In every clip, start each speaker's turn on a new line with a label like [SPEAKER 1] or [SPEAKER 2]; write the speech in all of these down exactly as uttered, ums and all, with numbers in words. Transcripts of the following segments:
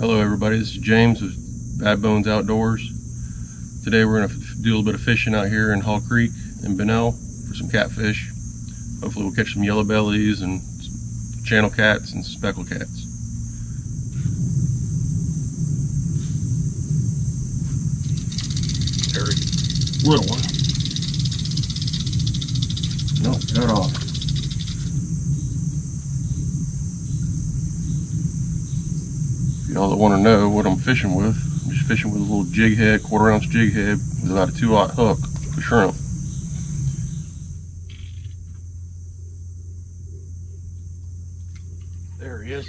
[SPEAKER 1] Hello everybody, this is James with Bad Bones Outdoors. Today we're going to do a little bit of fishing out here in Hall Creek in Bunnell for some catfish. Hopefully we'll catch some yellow bellies and some channel cats and speckled cats. There we go. Little one. No, cut off. Y'all that want to know what I'm fishing with, I'm just fishing with a little jig head, quarter ounce jig head with about a two aught hook for shrimp. There he is.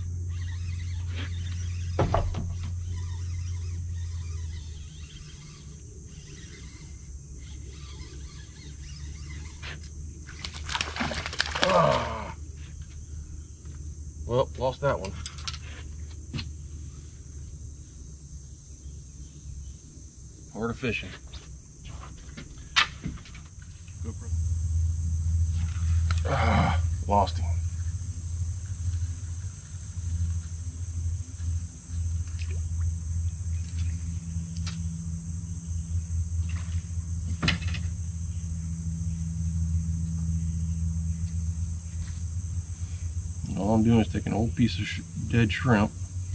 [SPEAKER 1] Ah. Well, lost that one. Part of fishing. Ah, lost him. All I'm doing is taking an old piece of sh dead shrimp,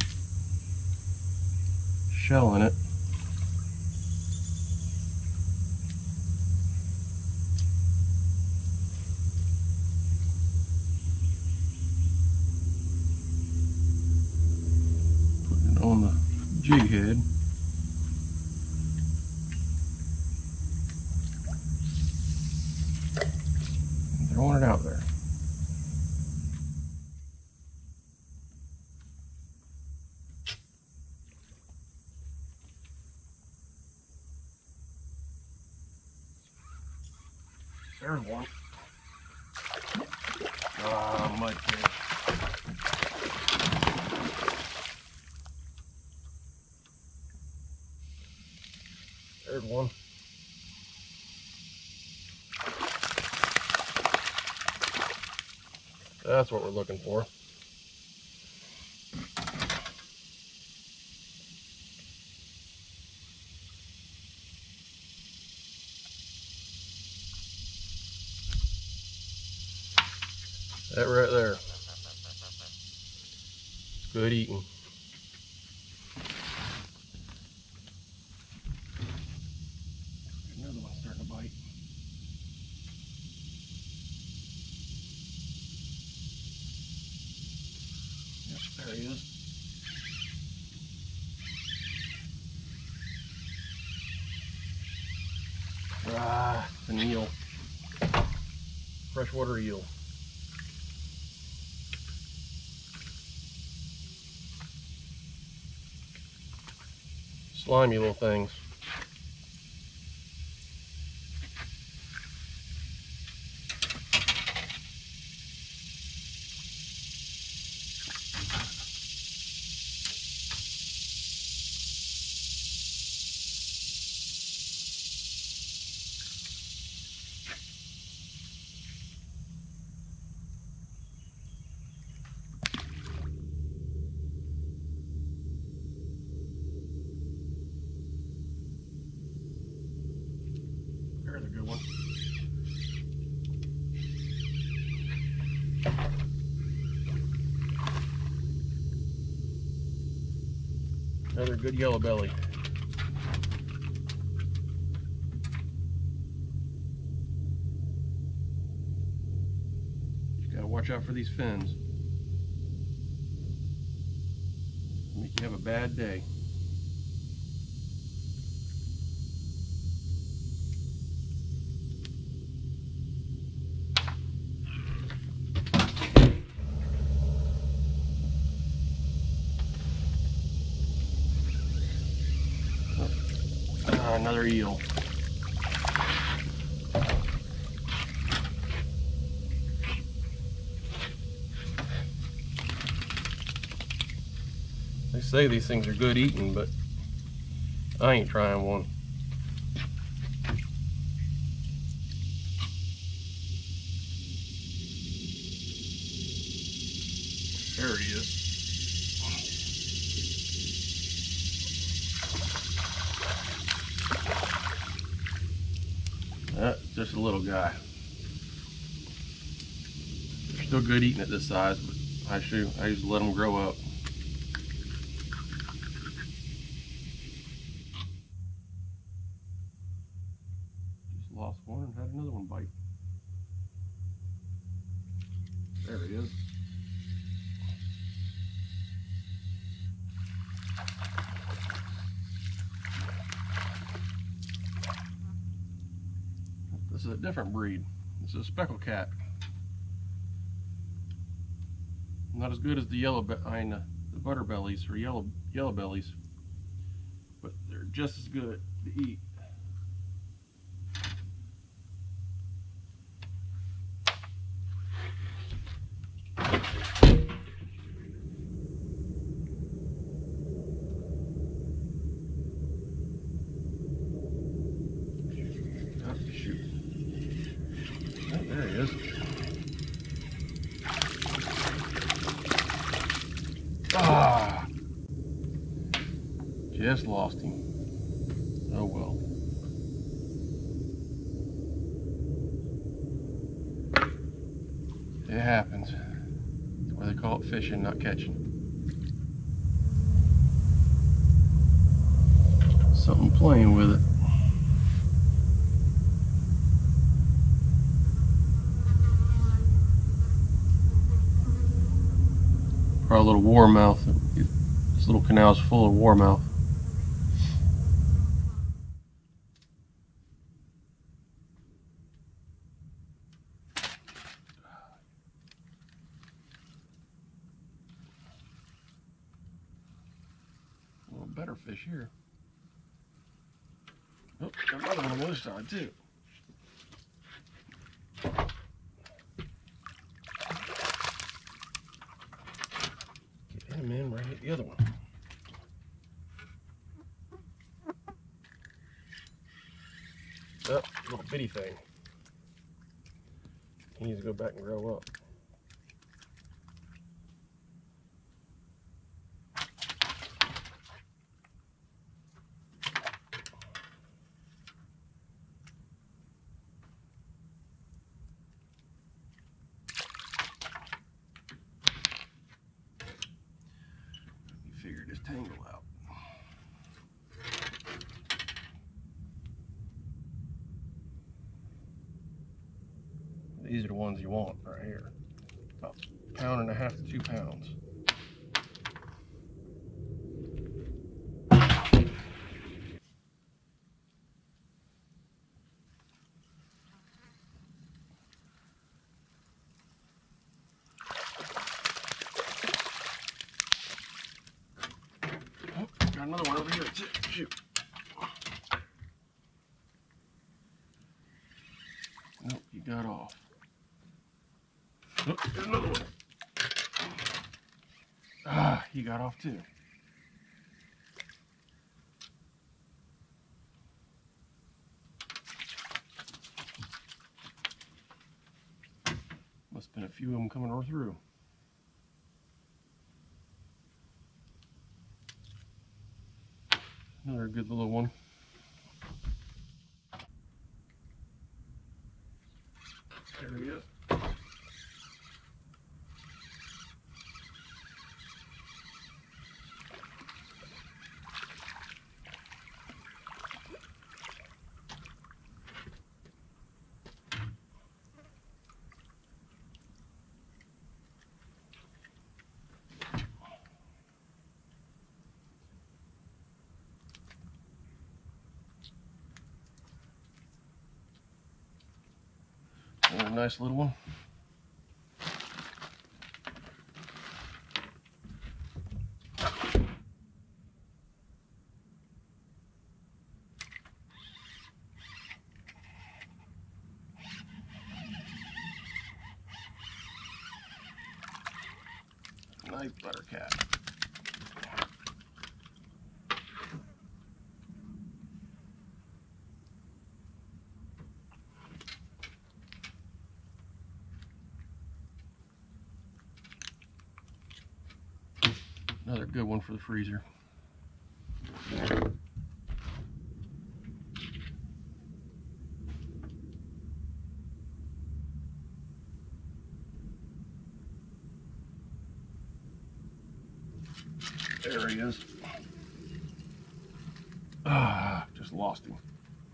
[SPEAKER 1] shelling it, putting it on the jig head, and throwing it out there. There's one. Ah, mudfish. There's one. That's what we're looking for. That right there. Good eating. Another one starting to bite. Yes, there he is. Ah, an eel. Freshwater eel. Slimy little things. There's a good one. Another good yellow belly. You gotta watch out for these fins. Make you have a bad day. Ah, another eel. They say these things are good eating, but I ain't trying one. There he is. little guy. They're still good eating at this size, but I should I used to let them grow up. Just lost one and had another one bite. There he is. This is a different breed. This is a speckled cat. Not as good as the yellow, I mean, uh, the butter bellies or yellow yellow bellies, but they're just as good to eat. Oh, shoot. Oh, there he is. Ah! Just lost him. Oh well. It happens. That's why they call it fishing, not catching. Something playing with it. Probably a little warmouth. This little canal is full of warmouth. A little better fish here. Oh, got another one on the other side too. Get him in right at the other one. Oh, little bitty thing. He needs to go back and grow up. Figured his tangle out. These are the ones you want right here. About a pound and a half to two pounds. Oh, got another one over here too. Shoot. Nope, you got off. Oh, there's another one. Ah, he got off too. Must have been a few of them coming right through. Another good little one. There he is. Another nice little one. Nice buttercat. Another good one for the freezer. There he is. Ah, just lost him.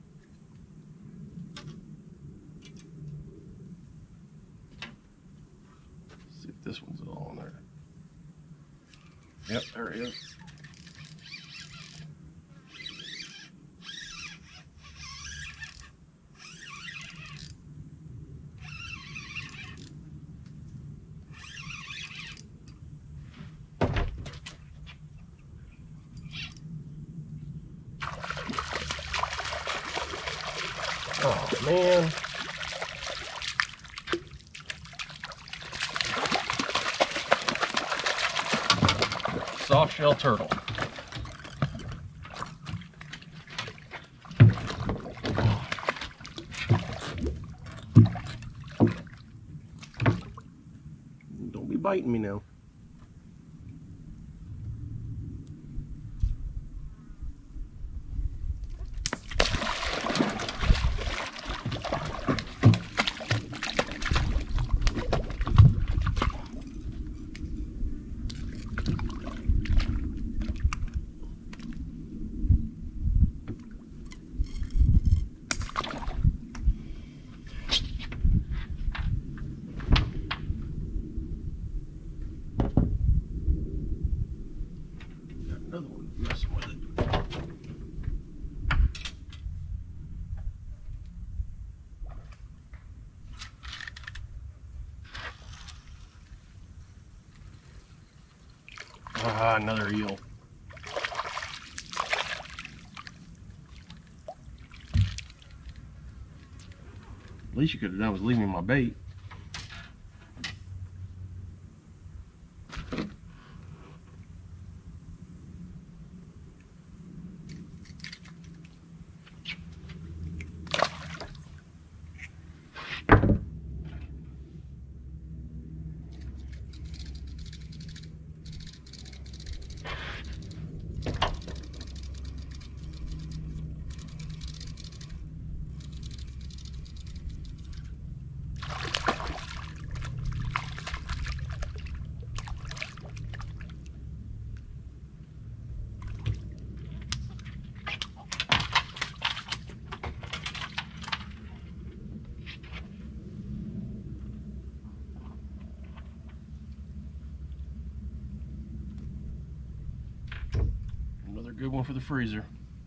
[SPEAKER 1] Let's see if this one's all on there. Yep, there he is. Oh man. Soft shell turtle. Don't be biting me now. Another one messing with it. Ah, another eel. At least you could have done was leave me my bait. Another good one for the freezer.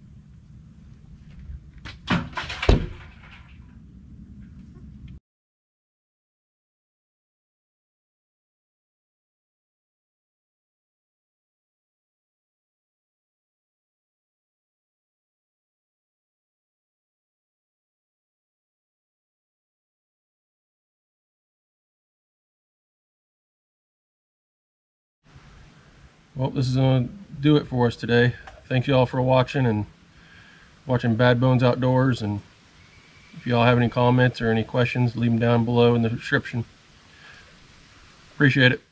[SPEAKER 1] Well, this is going to do it for us today. Thanks y'all for watching and watching Bad Bones Outdoors. And if y'all have any comments or any questions, leave them down below in the description. Appreciate it.